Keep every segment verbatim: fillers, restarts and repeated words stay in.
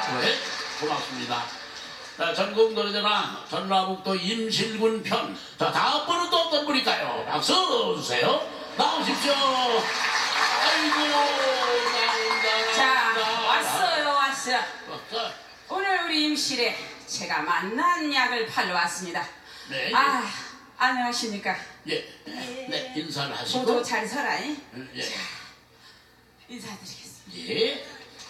네, 고맙습니다. 자, 전국 노래자랑 전라북도 임실군 편. 자, 다음 분은 또 어떤 분일까요? 박수 주세요. 나오십시오. 아이고, 나온다. 자, 나온다. 왔어요, 왔어. 왔어. 오늘 우리 임실에 제가 만난 약을 팔러 왔습니다. 네. 아, 안녕하십니까? 예. 네, 인사를 하시고. 모두 잘 살아잉? 예. 자, 인사드리겠습니다. 예.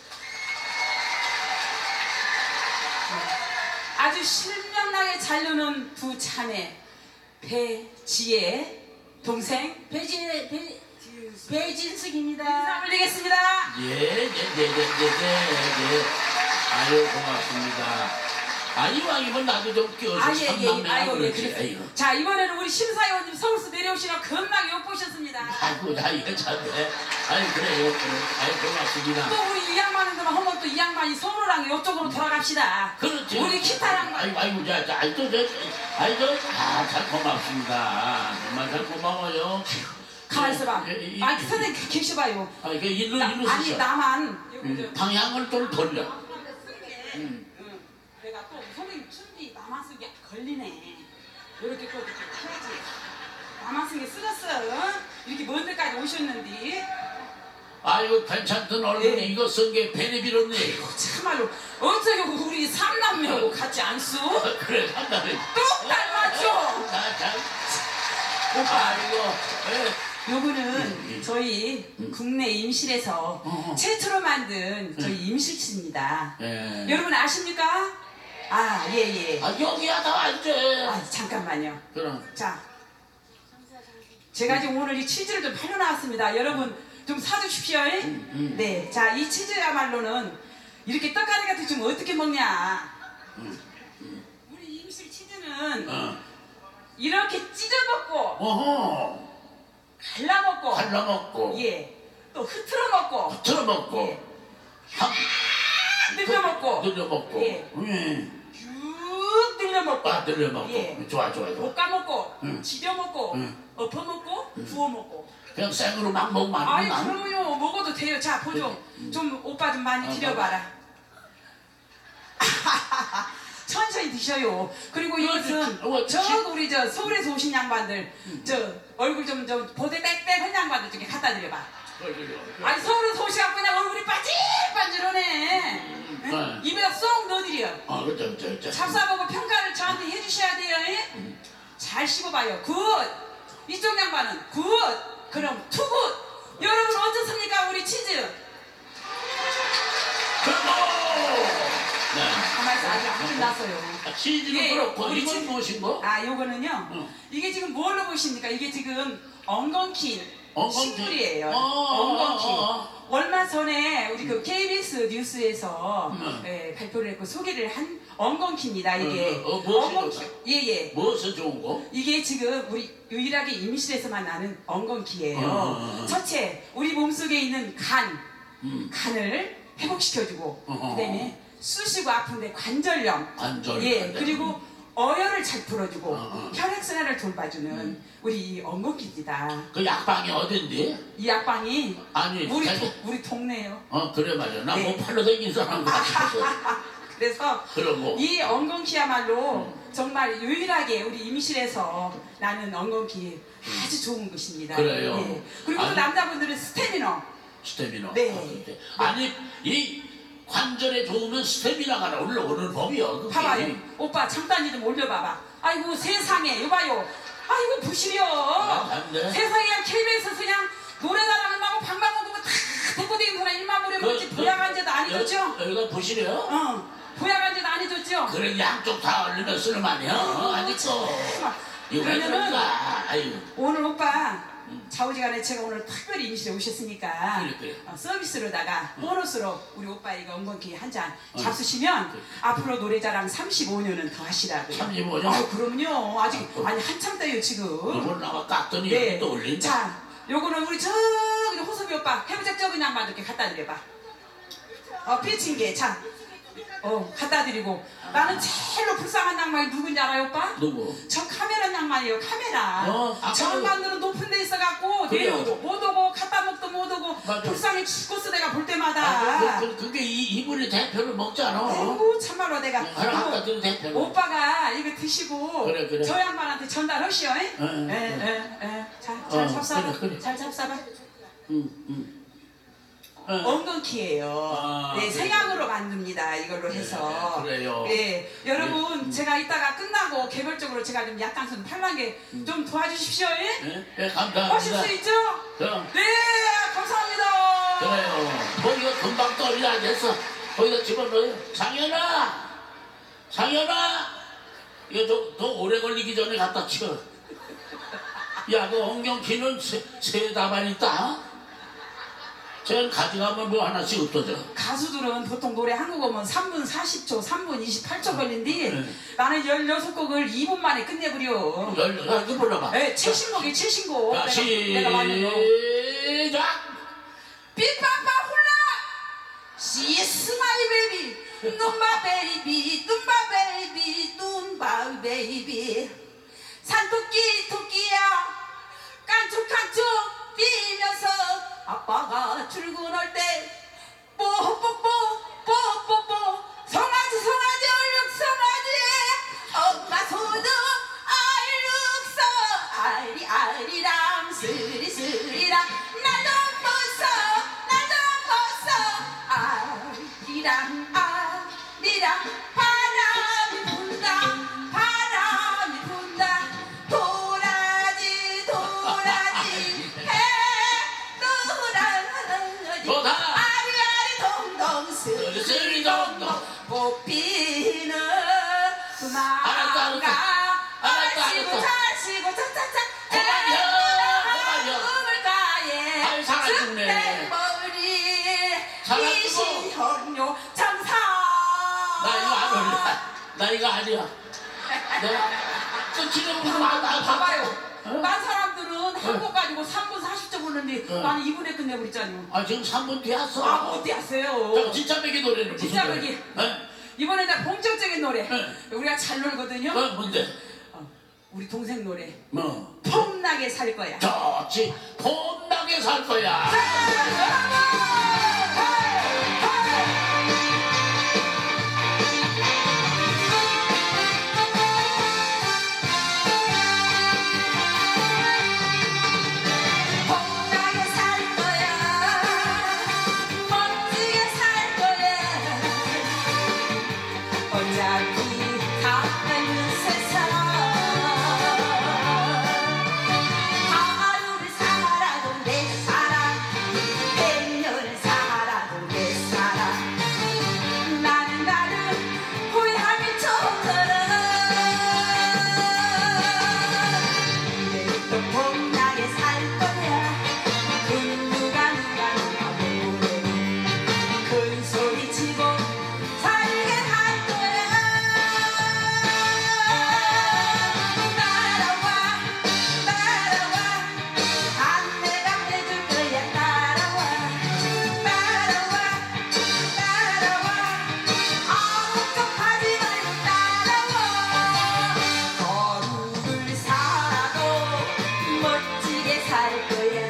아주 실명나게 잘 노는 두 자매 배지혜 동생 배지혜 배 배진숙입니다. 인사 올리겠습니다. 예, 예, 예, 예, 예, 예, 예. 아유, 고맙습니다. 아, 이왕이면 나도 좀 끼워서 아, 예, 예, 삼남매나 아이고, 예, 그러지. 그랬어요. 아이고. 자, 이번에는 우리 심사위원님 서울서 내려오시나 겁나게 엿보셨습니다. 아이고, 나 이거 참네. 아이, 그래요, 그래. 아이, 고맙습니다. 또 우리 이 양반들은 하면 또 이 양반이 서로랑 이쪽으로 돌아갑시다. 그렇지. 우리 기타랑 아이고, 아이고, 자, 자, 아이, 또, 저, 아이, 저, 아, 참 고맙습니다. 정말 잘 고마워요. 가만 있어봐. 예, 이- 아, 선생님 계셔봐요. 아, 이게 일로, 나, 일로 아니 쓰셔. 나만 음, 방향을 좀 돌려. 음. 응. 내가 또 선생님 춤비 나만 쓰기 걸리네. 이렇게 또 이렇게 해야지. 나만 쓰기 쓰겠어. 이렇게 먼 데까지 오셨는데. 아이고, 괜찮던 얼굴이 예. 이거 쓴 게 배를 빌었네. 참말로 어떻게 우리 삼남매하고 같지 않소? 그래, 한다네. 똑 닮았죠? 자, 자. 오빠. 아이고, 예. 요거는 저희 국내 임실에서 어. 최초로 만든 저희 임실치입니다. 예. 여러분 아십니까? 아, 예, 예. 아, 여기야, 다 앉아. 아, 잠깐만요. 그럼. 자, 제가 지금 오늘 이 치즈를 좀 팔려 나왔습니다. 여러분 좀 사주십시오. 음, 음. 네, 자, 이 치즈야말로는 이렇게 떡가리 같은 좀 어떻게 먹냐? 음, 우리 임실 치즈는 어. 이렇게 찢어 먹고, 어허. 갈라 먹고, 갈라먹고. 예, 또 흐트러 먹고, 틀어먹고. 예. 향. 늘려 먹고, 늘려먹고. 예. 음. 쭉 늘려 먹고, 아, 늘려먹고. 예. 좋아, 좋아, 좋아. 볶아 먹고, 응. 지려 먹고, 응. 엎어 먹고, 구워 먹고. 그냥 생으로 막 먹으면 아이 안 돼. 그럼요 먹어도 돼요. 자 보죠. 좀 오빠 좀 많이 어, 드려봐라. 천천히 드셔요. 그리고 이것은 어, 저 지- 우리 저 서울에서 오신 양반들 저 얼굴 좀 저 보대 빽빽한 양반들 중에 갖다 드려봐. 아니 서울에서 오시갖고 그냥 얼굴이 반질반질하네. 응? 네. 입에다 쏙 넣어드려. 아, 그렇죠, 그렇죠, 그렇죠. 잡사보고 평가를 저한테 해주셔야 돼요. 예? 잘 씹어봐요. 굿. 이쪽 양반은 굿. 그럼 투굿. 여러분 어떻습니까 우리 치즈? 네. 가만있어 아직 안 끝났어요. 아, 치즈는 예, 그렇고 우리 이건 치- 무엇인 거? 아 요거는요. 응. 이게 지금 뭘로 보십니까? 이게 지금 엉겅퀴 엉겅퀴. 식물이에요. 어, 어, 엉겅퀴. 어, 얼마 전에 우리 그 케이비에스 뉴스에서 음. 예, 발표를 했고 소개를 한 엉겅퀴입니다. 이게 어, 어, 무엇이 엉겅퀴. 예예. 무엇은 좋은 거? 이게 지금 우리 유일하게 임실에서만 나는 엉겅퀴예요. 어, 어, 어. 첫째, 우리 몸속에 있는 간, 음. 간을 회복시켜주고, 어, 어, 그다음에 쑤시고 아픈데 관절염, 관절. 예, 관절. 그리고 어혈을 잘 풀어주고 어, 어. 혈액순환을 돌봐주는 음. 우리 이 엉겅퀴입니다. 그 약방이 어딘데? 이 약방이 아니, 우리 자기- 도, 우리 동네예요. 어, 그래 맞아. 나 네. 뭐 팔러 다니는 사람 같아서. 그래서 그러고. 이 엉겅퀴야말로 정말 유일하게 우리 임실에서 나는 엉겅퀴 아주 좋은 것입니다. 그래요. 예. 그리고 또 아니- 남자분들은 스테미너. 스태미너. 네. 어, 그때. 아니, 이 관절에 좋으면 스태미나가 올라오는 법이요. 그게. 봐봐요. 오빠 잠깐 좀 올려봐봐. 아이고 세상에 여봐요. 아이고 부시려. 안 돼. 세상에 그냥 케이비에스에서 그냥 노래자랑을 하고 방방곡곡 다 데리고 다니는 사람 일만 보려 그렇지 보약한제도 안 해줬죠? 여- 여기가 부시려? 어. 보약한제도 안 해줬죠? 그래, 양쪽 다 얼리면 쓸만해요. 아니, 또. 이거 왜 그러면은 그런가? 아유. 오늘 오빠 좌우지간에 제가 오늘 특별히 임실에 오셨으니까 그래, 그래. 어, 서비스로다가 보너스로 우리 오빠 이거 엉겅퀴 한 잔 어. 잡수시면 그래. 앞으로 노래자랑 삼십오 년은 더 하시라고요. 삼십오 년? 아, 그럼요. 아직 어. 아니 한참 때요 지금. 이걸 나가 깎더니 네. 여기 또 올린다. 자, 요거는 우리 저기 호섭이 오빠 해부적 적은 양반 이렇게 갖다 드려봐. 어, 피칭게. 자, 어 갖다 드리고 나는 제일로 불쌍한 양반이 누군지 알아요 오빠? 누구? 저 카메라 양반이에요 카메라. 어, 아까도- 저 양반들은 높은 데 있어갖고 그래요. 내려오도 못 오고 갖다 먹도 못 오고 맞아. 불쌍해 죽겠어 내가 볼 때마다. 아, 그, 그, 그게 이, 이분이 대표를 먹잖아. 아이고 참말로 내가 하나 이거 갖다 드는 대표를. 오빠가 이거 드시고 그래, 그래. 저 양반한테 전달하시오. 응, 응, 예예예잘 어, 잘 잡사봐. 그래, 그래. 잘 잡사봐. 응, 응. 어. 엉겅퀴예요. 아, 네, 그래요. 생약으로 만듭니다. 이걸로 해서. 네, 그래요. 네, 여러분 네. 제가 이따가 끝나고 개별적으로 제가 좀 약간 좀 팔랑게 좀 도와주십시오. 예? 네, 네, 감사합니다. 하실 수 있죠? 그럼, 네, 감사합니다. 그래요. 거기가 금방 떨어지 않겠어. 거기다 집어넣어요. 상현아! 상현아! 이거 더, 더 오래 걸리기 전에 갖다 쳐. 야, 그 엉겅퀴는 세, 세 다발 있다? 쟤는 가져가면 뭐 하나씩 없어져. 가수들은 보통 노래 한 곡 오면 삼 분 사십 초, 삼 분 이십팔 초 걸린디 네. 나는 열여섯 곡을 이 분 만에 끝내버려. 열, 야, 이거 불러봐. 네, 최신곡이 최신곡. 자, 내가, 내가 만든 거. 시작! 빅파파 훌라 She is my baby 눈바 베이비 눈바 베이비 눈바 베이비 산토끼 토끼야 깐죽깐죽 뛰면서 아빠가 출근할 때 뽀뽀뽀 뽀뽀뽀 송아지 송아지 얼룩 송아지 엄마 소도 얼룩서 아리 아리랑 스리 스리랑 나도 벗어 나도 벗어 아리랑 아리랑 바람이 분다 바람이 분다 도라지 도라지 해도라지 좋다. 아리아리 동동 스리 스리 동동. 꽃피는 알았어, 그만가 알았어. 알았어, 자시고 알았어. 자시고 차차차 그만요, 그만요. 우물가에 아이, 사람 죽네. 머리 사람 죽어. 이신현료 장사 나 이거 안 올려. 나 이거 아니야. 내가 저 지금 나, 나, 봐봐요. 어? 딴 사람들은 한 곡 가지고 삼 분 사십 초 부르는데 어. 나는 이 분에 끝내버렸잖아요. 아, 지금 삼 분 뒤왔어. 아, 어디 하세요? 진짜 매기 노래는 무슨 진짜 노래? 매기. 어? 이번에 나 본격적인 노래. 네. 우리가 잘 놀거든요. 어, 뭔데? 어, 우리 동생 노래. 뭐? 폼나게 살 거야. 좋지. 폼나게 살 거야. 폼나게 살 거야. 멋지게 살 거야. 어차피 다른 세상 하루를 살아도 내 사랑 백년을 살아도 내 사랑 나는 나를 후회하기 좋더라 내일도 봄나게 살 거야 그 누가 누가 누가 모르고 큰 소리 치고 살게 할 거야 따라와 따라와 안내가 해줄 거야 따라와 따라와 따라와 아무 척하지 말고 따라와 거룩을 살아도 멋지게 살 거야